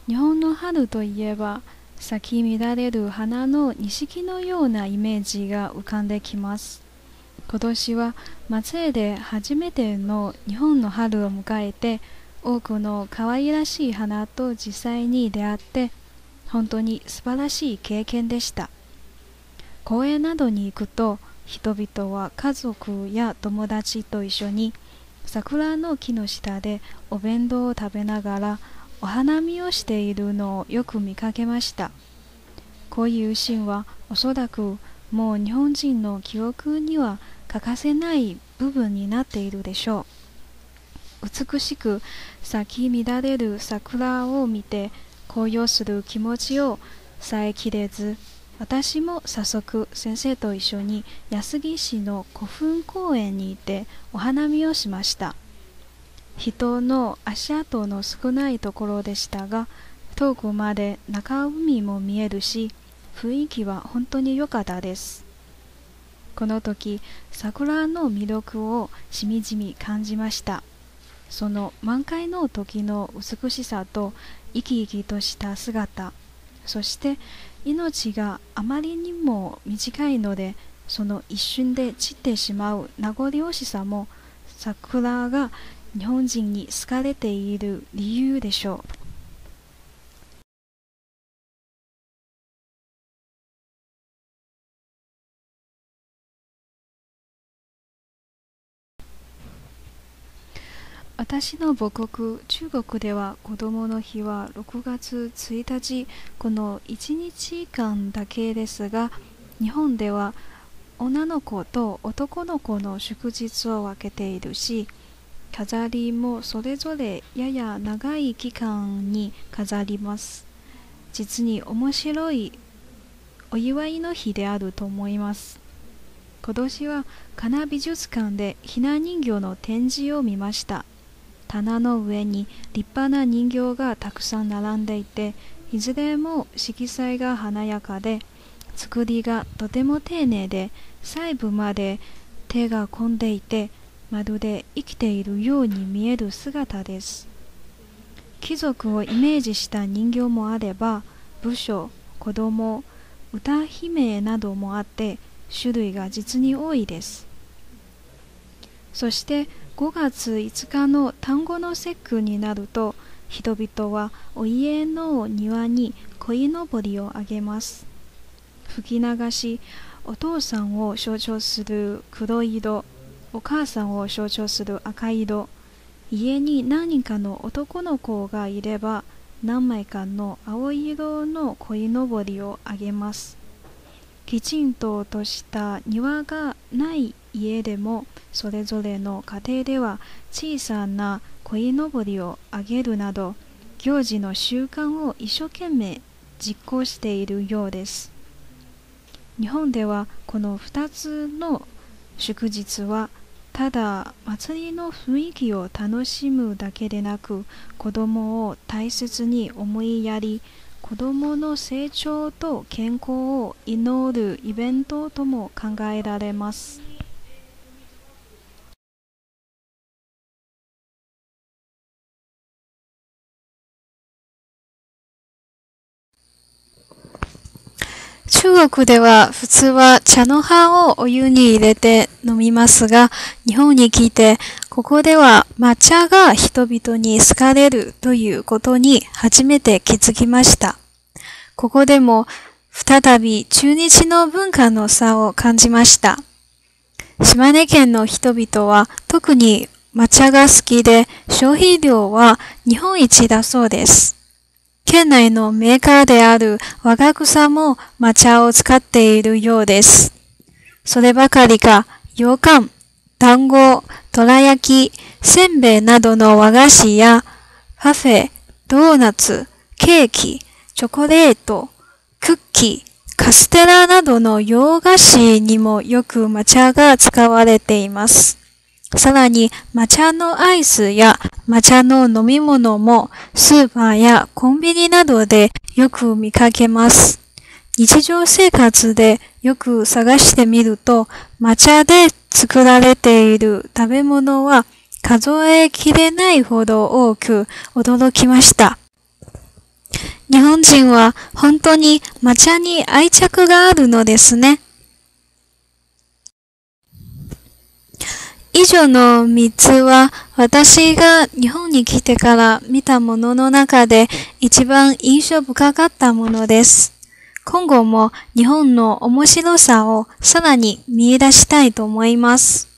日本の春といえば、咲き乱れる花の錦のようなイメージが浮かんできます。今年は松江で初めての日本の春を迎えて、多くの可愛らしい花と実際に出会って、本当に素晴らしい経験でした。公園などに行くと、人々は家族や友達と一緒に桜の木の下でお弁当を食べながらお花見をしているのをよく見かけました。こういうシーンはおそらくもう日本人の記憶には欠かせない部分になっているでしょう。美しく咲き乱れる桜を見て高揚する気持ちを抑えきれず、私も早速先生と一緒に安来市の古墳公園に行ってお花見をしました。人の足跡の少ないところでしたが、遠くまで中海も見えるし、雰囲気は本当に良かったです。この時、桜の魅力をしみじみ感じました。その満開の時の美しさと生き生きとした姿、そして命があまりにも短いので、その一瞬で散ってしまう名残惜しさも、桜が日本人に好かれている理由でしょう。私の母国、中国では子供の日は6月1日、この1日間だけですが、日本では女の子と男の子の祝日を分けているし、飾りもそれぞれやや長い期間に飾ります。実に面白いお祝いの日であると思います。今年はかな美術館でひな人形の展示を見ました。棚の上に立派な人形がたくさん並んでいて、いずれも色彩が華やかで、作りがとても丁寧で、細部まで手が込んでいて、まるで生きているように見える姿です。貴族をイメージした人形もあれば、武将、子供、歌姫などもあって、種類が実に多いです。そして5月5日の端午の節句になると、人々はお家の庭に鯉のぼりをあげます。吹き流し、お父さんを象徴する黒色、お母さんを象徴する赤色、家に何人かの男の子がいれば、何枚かの青色の鯉のぼりをあげます。きちんとした庭がない家でも、それぞれの家庭では小さな鯉のぼりをあげるなど、行事の習慣を一生懸命実行しているようです。日本ではこの2つの祝日は、ただ祭りの雰囲気を楽しむだけでなく、子供を大切に思いやり、子供の成長と健康を祈るイベントとも考えられます。中国では普通は茶の葉をお湯に入れて飲みますが、日本に来て、ここでは抹茶が人々に好かれるということに初めて気づきました。ここでも再び中日の文化の差を感じました。島根県の人々は特に抹茶が好きで、消費量は日本一だそうです。県内のメーカーである我が草も抹茶を使っているようです。そればかりか、羊羹、団子、どら焼き、せんべいなどの和菓子や、パフェ、ドーナツ、ケーキ、チョコレート、クッキー、カステラなどの洋菓子にもよく抹茶が使われています。さらに抹茶のアイスや抹茶の飲み物もスーパーやコンビニなどでよく見かけます。日常生活でよく探してみると、抹茶で作られている食べ物は数えきれないほど多く驚きました。 日本人は本当に抹茶に愛着があるのですね。以上の3つは私が日本に来てから見たものの中で一番印象深かったものです。今後も日本の面白さをさらに見出したいと思います。